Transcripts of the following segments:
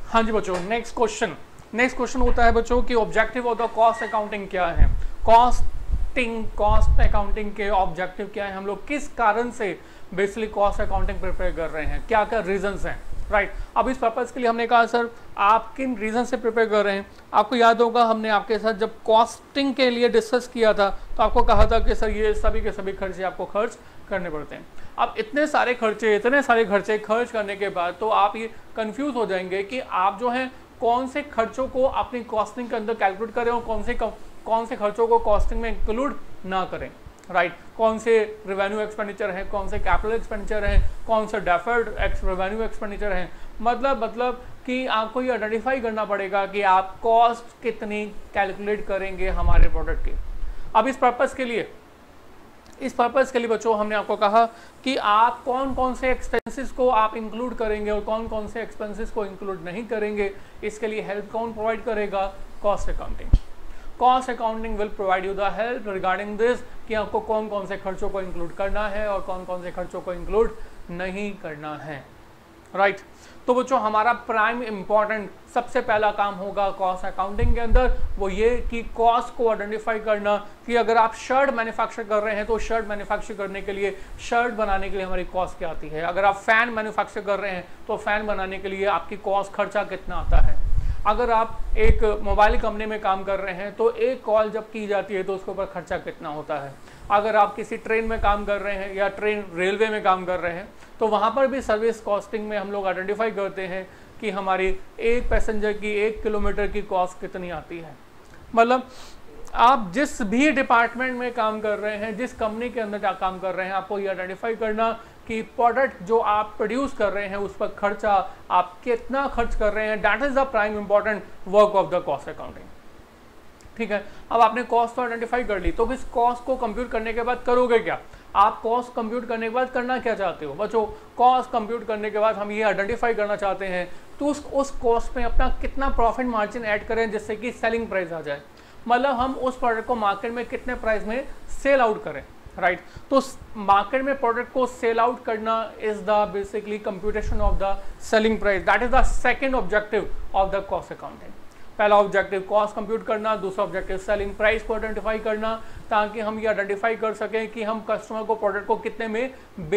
हाँ जी बच्चों, next question होता है बच्चों कि objective of the cost accounting क्या है। कॉस्ट अकाउंटिंग के ऑब्जेक्टिव क्या है, हम लोग किस कारण से बेसिकली कॉस्ट अकाउंटिंग प्रिपेयर कर रहे हैं, क्या क्या रीजंस हैं, राइट। अब इस पर्पज़ के लिए हमने कहा सर आप किन रीज़न से प्रिपेयर कर रहे हैं। आपको याद होगा हमने आपके साथ जब कॉस्टिंग के लिए डिस्कस किया था तो आपको कहा था कि सर ये सभी के सभी खर्चे आपको खर्च करने पड़ते हैं। अब इतने सारे खर्चे खर्च करने के बाद तो आप ये कंफ्यूज हो जाएंगे कि आप जो है कौन से खर्चों को अपनी कॉस्टिंग के अंदर कैलकुलेट करें और कौन से खर्चों को कॉस्टिंग में इंक्लूड ना करें, राइट। कौन से रेवेन्यू एक्सपेंडिचर हैं, कौन से कैपिटल एक्सपेंडिचर हैं, कौन से डेफर्ड रेवेन्यू एक्सपेंडिचर हैं। मतलब कि आपको ये आइडेंटिफाई करना पड़ेगा कि आप कॉस्ट कितनी कैलकुलेट करेंगे हमारे प्रोडक्ट की। अब इस पर्पज़ के लिए बच्चों हमने आपको कहा कि आप कौन कौन से एक्सपेंसेस को आप इंक्लूड करेंगे और कौन कौन से एक्सपेंसेस को इंक्लूड नहीं करेंगे। इसके लिए हेल्प कौन प्रोवाइड करेगा, cost accounting. Cost accounting will provide you the help regarding this कि आपको कौन कौन से खर्चों को इंक्लूड करना है और कौन कौन से खर्चों को इंक्लूड नहीं करना है, राइट। तो बच्चों हमारा प्राइम इंपॉर्टेंट सबसे पहला काम होगा कॉस्ट अकाउंटिंग के अंदर वो ये कि कॉस्ट को आइडेंटिफाई करना कि अगर आप शर्ट मैन्युफैक्चर कर रहे हैं तो शर्ट मैन्युफैक्चर करने के लिए, शर्ट बनाने के लिए हमारी कॉस्ट क्या आती है। अगर आप फैन मैन्युफैक्चर कर रहे हैं तो फैन बनाने के लिए आपकी कॉस्ट खर्चा कितना आता है। अगर आप एक मोबाइल कंपनी में काम कर रहे हैं तो एक कॉल जब की जाती है तो उसके ऊपर खर्चा कितना होता है। अगर आप किसी ट्रेन में काम कर रहे हैं या रेलवे में काम कर रहे हैं तो वहाँ पर भी सर्विस कॉस्टिंग में हम लोग आइडेंटिफाई करते हैं कि हमारी एक पैसेंजर की 1 किलोमीटर की कॉस्ट कितनी आती है। मतलब आप जिस भी डिपार्टमेंट में काम कर रहे हैं, जिस कंपनी के अंदर काम कर रहे हैं, आपको ये आइडेंटिफाई करना कि प्रोडक्ट जो आप प्रोड्यूस कर रहे हैं उस पर खर्चा आप कितना खर्च कर रहे हैं। That is the prime important work of the cost accounting, ठीक है। अब आपने कॉस्ट तो आइडेंटिफाई कर ली तो इस कॉस्ट को कंप्यूट करने के बाद करोगे क्या। आप कॉस्ट कंप्यूट करने के बाद करना क्या चाहते हो बच्चों, कॉस्ट कंप्यूट करने के बाद हम ये आइडेंटिफाई करना चाहते हैं तो उस कॉस्ट में अपना कितना प्रॉफिट मार्जिन ऐड करें जिससे कि सेलिंग प्राइस आ जाए। मतलब हम उस प्रोडक्ट को मार्केट में कितने प्राइस में सेल आउट करें, राइट। तो मार्केट में प्रोडक्ट को सेल आउट करना is the basically computation of the selling price. That is the second objective of the cost accounting. पहला ऑब्जेक्टिव कॉस्ट कंप्यूट करना, दूसरा ऑब्जेक्टिव सेलिंग प्राइस को आइडेंटिफाई करना ताकि हम ये आइडेंटिफाई कर सकें कि हम कस्टमर को प्रोडक्ट को कितने में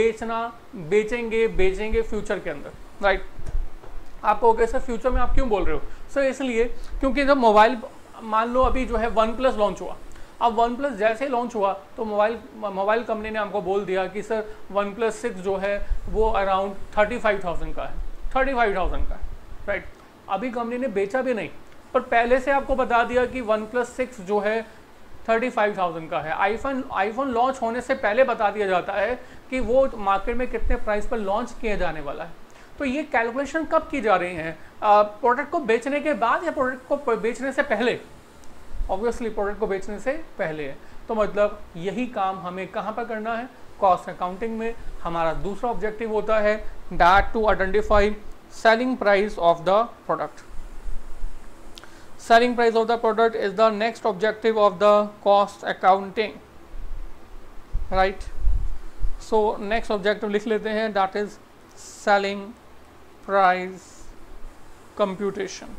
बेचेंगे फ्यूचर के अंदर, राइट। आप कहोगे सर फ्यूचर में आप क्यों बोल रहे हो। सर इसलिए क्योंकि जब मोबाइल मान लो अभी जो है OnePlus लॉन्च हुआ, अब OnePlus जैसे ही लॉन्च हुआ तो मोबाइल कंपनी ने हमको बोल दिया कि सर OnePlus 6 जो है वो अराउंड 35,000 का है, 35,000 का है, राइट। अभी कंपनी ने बेचा भी नहीं पर पहले से आपको बता दिया कि OnePlus 6 जो है 35,000 का है। आईफोन लॉन्च होने से पहले बता दिया जाता है कि वो मार्केट में कितने प्राइस पर लॉन्च किए जाने वाला है। तो ये कैलकुलेशन कब की जा रही है, प्रोडक्ट को बेचने के बाद या प्रोडक्ट को बेचने से पहले। ऑब्वियसली प्रोडक्ट को बेचने से पहले है। तो मतलब यही काम हमें कहाँ पर करना है, कॉस्ट अकाउंटिंग में। हमारा दूसरा ऑब्जेक्टिव होता है that to identify selling price of the product. Selling price of the product is the next objective of the cost accounting, right? So next objective लिख लेते हैं that is selling price computation।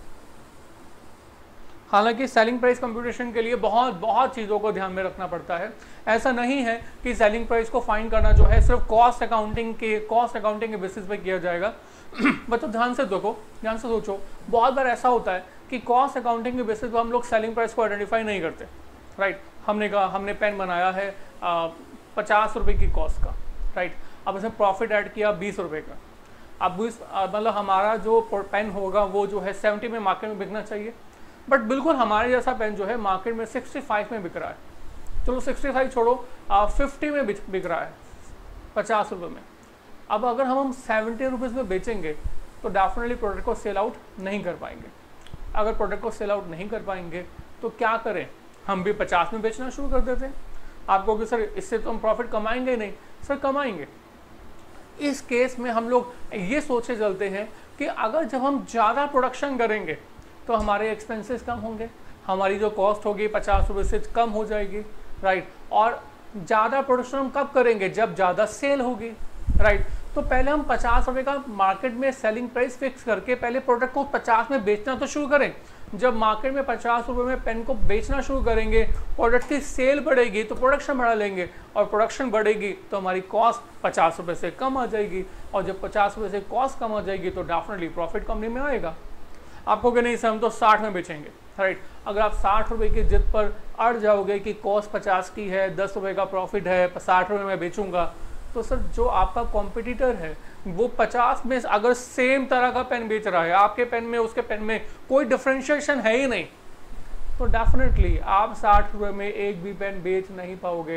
हालांकि selling price computation के लिए बहुत चीज़ों को ध्यान में रखना पड़ता है। ऐसा नहीं है कि सेलिंग प्राइस को फाइंड करना जो है सिर्फ कॉस्ट अकाउंटिंग के बेसिस पे किया जाएगा। बच्चों ध्यान से सोचो, बहुत बार ऐसा होता है कि कॉस्ट अकाउंटिंग के बेसिस पे हम लोग सेलिंग प्राइस को आइडेंटिफाई नहीं करते, राइट। हमने कहा हमने पेन बनाया है 50 रुपये की कॉस्ट का, राइट। अब इसमें प्रॉफिट ऐड किया 20 रुपये का। अब मतलब हमारा जो पेन होगा वो जो है 70 में मार्केट में बिकना चाहिए, बट बिल्कुल हमारे जैसा पेन जो है मार्केट में 65 में बिक रहा है। चलो 65 छोड़ो, 50 में बिक रहा है, 50 रुपये में। अब अगर हम 70 रुपीज़ में बेचेंगे तो डेफिनेटली प्रोडक्ट को सेल आउट नहीं कर पाएंगे। अगर प्रोडक्ट को सेल आउट नहीं कर पाएंगे तो क्या करें, हम भी 50 में बेचना शुरू कर देते हैं। आप कहोगे सर इससे तो हम प्रॉफिट कमाएंगे ही नहीं। सर कमाएंगे। इस केस में हम लोग ये सोचे चलते हैं कि अगर जब हम ज़्यादा प्रोडक्शन करेंगे तो हमारे एक्सपेंसेस कम होंगे, हमारी जो कॉस्ट होगी 50 रुपये से कम हो जाएगी, राइट। और ज़्यादा प्रोडक्शन हम कब करेंगे, जब ज़्यादा सेल होगी, राइट। तो पहले हम 50 रुपये का मार्केट में सेलिंग प्राइस फिक्स करके पहले प्रोडक्ट को 50 में बेचना तो शुरू करें। जब मार्केट में 50 रुपये में पेन को बेचना शुरू करेंगे, प्रोडक्ट की सेल बढ़ेगी तो प्रोडक्शन बढ़ा लेंगे, और प्रोडक्शन बढ़ेगी तो हमारी कॉस्ट 50 रुपये से कम आ जाएगी, और जब 50 रुपये से कॉस्ट कम आ जाएगी तो डेफिनेटली प्रॉफिट कंपनी में आएगा। आपको कि नहीं सर हम तो 60 में बेचेंगे, राइट। अगर आप 60 रुपये की जिद पर अड़ जाओगे कि कॉस्ट 50 की है, 10 रुपये का प्रॉफिट है, 60 रुपये में बेचूंगा, तो सर जो आपका कॉम्पिटिटर है वो 50 में अगर सेम तरह का पेन बेच रहा है, आपके पेन में उसके पेन में कोई डिफरेंशिएशन है ही नहीं, तो डेफिनेटली आप 60 रुपये में एक भी पेन बेच नहीं पाओगे,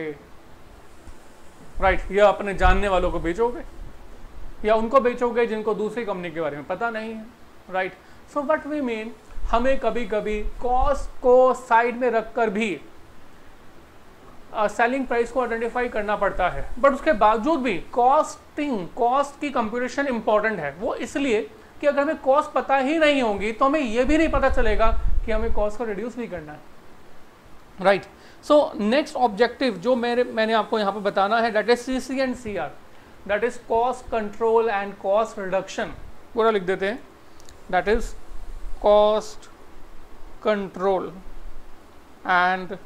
राइट। या अपने जानने वालों को बेचोगे, या उनको बेचोगे जिनको दूसरी कंपनी के बारे में पता नहीं है, right. So what we mean, हमें कभी कभी कॉस्ट को साइड में रखकर भी सेलिंग प्राइस को आइडेंटिफाई करना पड़ता है, बट उसके बावजूद भी कॉस्ट की कंप्यूटेशन इंपॉर्टेंट है। वो इसलिए कि अगर हमें कॉस्ट पता ही नहीं होगी तो हमें यह भी नहीं पता चलेगा कि हमें कॉस्ट को रिड्यूस भी करना है, राइट। सो नेक्स्ट ऑब्जेक्टिव जो मैंने आपको यहाँ पे बताना है, that is CC and CR, that is cost control and cost reduction. पूरा लिख देते हैं, that is cost control and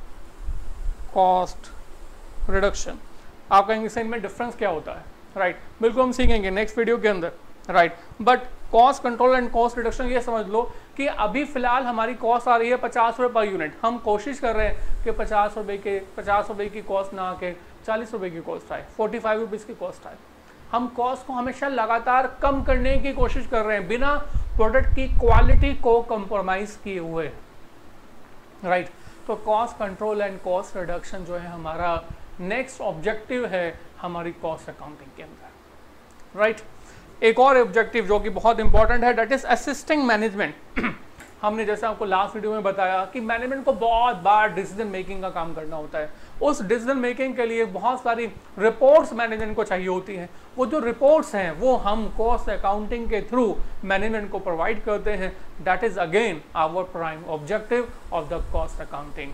cost reduction. आप कहेंगे सर इनमें डिफरेंस क्या होता है, राइट। बिल्कुल हम सीखेंगे नेक्स्ट वीडियो के अंदर, right. But cost control and cost reduction ये समझ लो कि अभी फिलहाल हमारी कॉस्ट आ रही है 50 रुपये पर यूनिट। हम कोशिश कर रहे हैं कि 50 रुपये की कॉस्ट ना आके 40 रुपये की कॉस्ट आए, 45 रुपीज़ की कॉस्ट आए। हम कॉस्ट को हमेशा लगातार कम करने की कोशिश कर रहे हैं बिना प्रोडक्ट की क्वालिटी को कंप्रोमाइज किए हुए, राइट। तो cost control and cost reduction जो है हमारा नेक्स्ट ऑब्जेक्टिव है हमारी कॉस्ट अकाउंटिंग के अंदर, राइट। एक और ऑब्जेक्टिव जो कि बहुत इंपॉर्टेंट है, दैट इज असिस्टिंग मैनेजमेंट। हमने जैसे आपको लास्ट वीडियो में बताया कि मैनेजमेंट को बहुत बार डिसीजन मेकिंग का काम करना होता है। उस डिसीजन मेकिंग के लिए बहुत सारी रिपोर्ट्स मैनेजमेंट को चाहिए होती हैं। वो जो रिपोर्ट्स हैं वो हम कॉस्ट अकाउंटिंग के थ्रू मैनेजमेंट को प्रोवाइड करते हैं। That is again our prime objective of the cost accounting,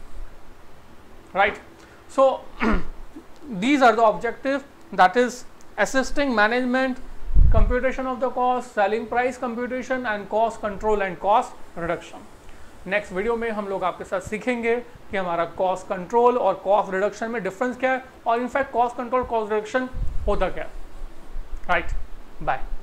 right. So these are the objective, that is assisting management, computation of the cost, selling price computation and cost control and cost reduction। Next video में हम लोग आपके साथ सीखेंगे कि हमारा cost control और cost reduction में डिफरेंस क्या है, और in fact cost control cost reduction होता क्या है, राइट। बाय।